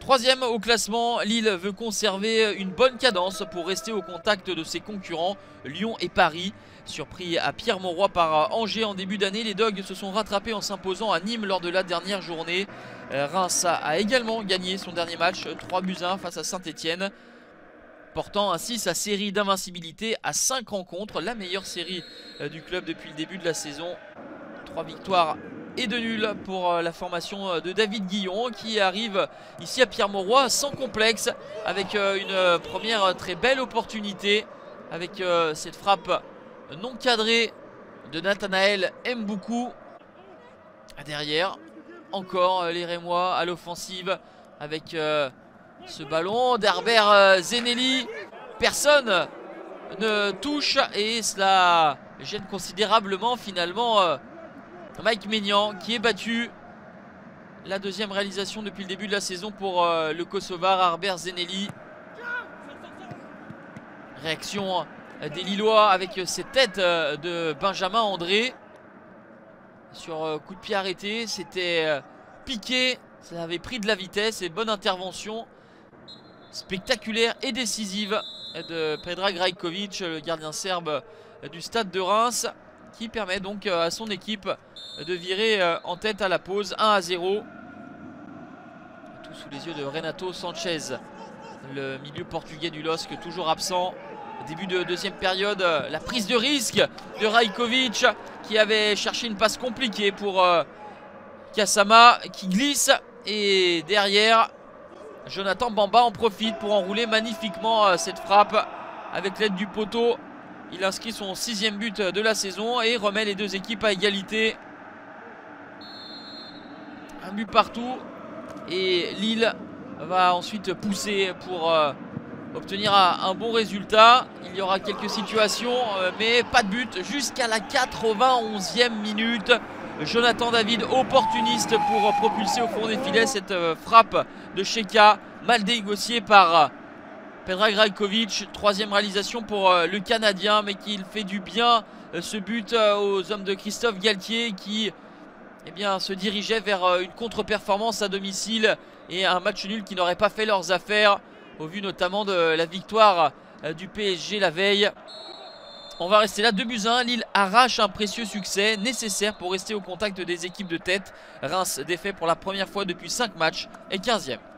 Troisième au classement, Lille veut conserver une bonne cadence pour rester au contact de ses concurrents Lyon et Paris. Surpris à Pierre-Mauroy par Angers en début d'année, les Dogs se sont rattrapés en s'imposant à Nîmes lors de la dernière journée. Reims a également gagné son dernier match 3-1 face à Saint-Etienne, portant ainsi sa série d'invincibilité à 5 rencontres, la meilleure série du club depuis le début de la saison. 3 victoires et 2 nuls pour la formation de David Guillon, qui arrive ici à Pierre-Mauroy sans complexe, avec une première très belle opportunité, avec cette frappe non cadrée de Nathanaël Mboukou. Derrière, encore les Rémois à l'offensive avec ce ballon d'Herbert Zenelli. Personne ne touche et cela gêne considérablement finalement Mike Maignan, qui est battu. La deuxième réalisation depuis le début de la saison pour le Kosovar Herbert Zenelli. Réaction des Lillois avec cette tête de Benjamin André sur coup de pied arrêté. C'était piqué, ça avait pris de la vitesse et bonne intervention spectaculaire et décisive de Predrag Rajkovic, le gardien serbe du Stade de Reims, qui permet donc à son équipe de virer en tête à la pause 1-0. Tout sous les yeux de Renato Sanchez, le milieu portugais du LOSC, toujours absent. Début de deuxième période, la prise de risque de Rajkovic, qui avait cherché une passe compliquée pour Gassama, qui glisse. Et derrière, Jonathan Bamba en profite pour enrouler magnifiquement cette frappe avec l'aide du poteau. Il inscrit son 6e but de la saison et remet les deux équipes à égalité. Un but partout. Et Lille va ensuite pousser pour obtenir un bon résultat. Il y aura quelques situations, mais pas de but jusqu'à la 91e minute. Jonathan David, opportuniste pour propulser au fond des filets cette frappe de Cheka, mal négociée par Predrag Rajkovic. Troisième réalisation pour le Canadien, mais qui fait du bien ce but aux hommes de Christophe Galtier, qui se dirigeait vers une contre-performance à domicile et un match nul qui n'aurait pas fait leurs affaires, au vu notamment de la victoire du PSG la veille. On va rester là, 2-1. Lille arrache un précieux succès nécessaire pour rester au contact des équipes de tête. Reims défait pour la première fois depuis 5 matchs et 15e.